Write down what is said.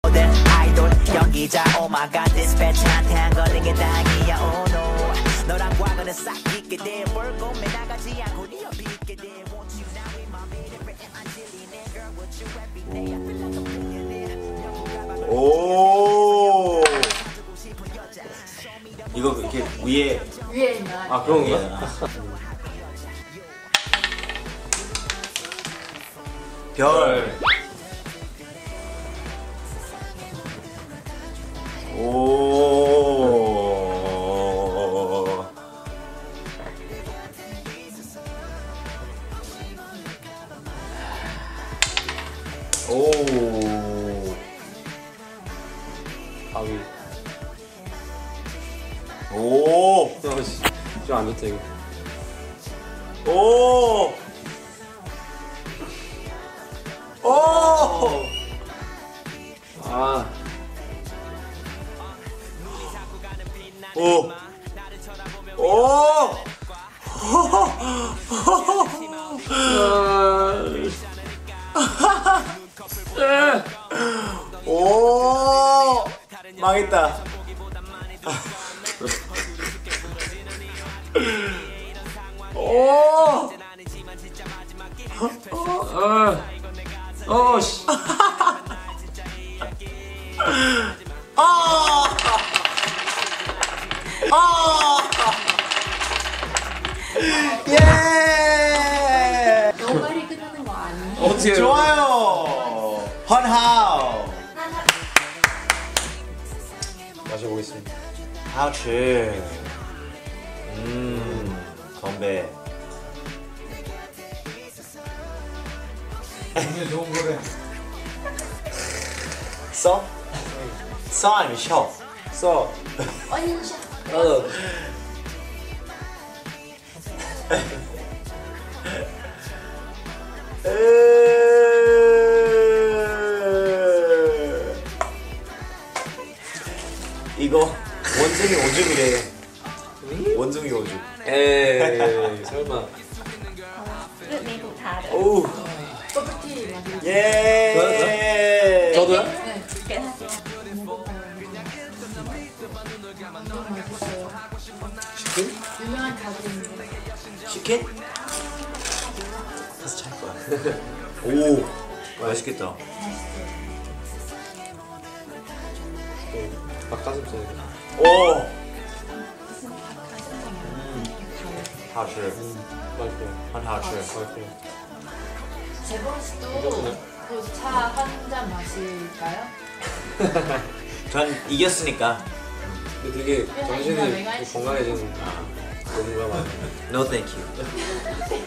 아이돌 연기자 oh my god 디스패치한테 안 걸린 게 다행이야 oh no 너랑 과거는 싹 잊게 돼 벌고 매나가지 않고 네 옆에 있게 돼 want you now in my bed every time I delete it girl with you every day I feel like a billionaire 오 이거 이렇게 위에 있나? 아 그런 거야? 별. 오. 오. 가위. 오. 좀 안 좋다 이거. 오. 오. 아. 오. 오. 오. 망했다. 오. 씨. 예! 너무 빨리 끝나는 거 아니에요? 어떻게 좋아요. 헌하오. 마셔보겠습니다. 好吃. 건배. 이게 좋은 거래. 써? 써 아니면 셔? 써. 원샷. 나도. 이거 원숭이 오줌이래. 원숭이 오줌. 에이 설마. 미국 다. 오. 버블티 마시고. 예. 저도요? 네. 이렇게 하세요. 너무 맛있어요. 치킨? 유명한 가게인데. 치킨? 가서 잘 거야. 오. 맛있겠다. 닭가슴살. 오. 好吃. 맛있어요. 很好吃. 맛있어요. 재범 씨도 그 차 한 잔 마실까요? 전 이겼으니까. 근데 되게 정신이 건강해지는 뭔가 많아요. No thank you.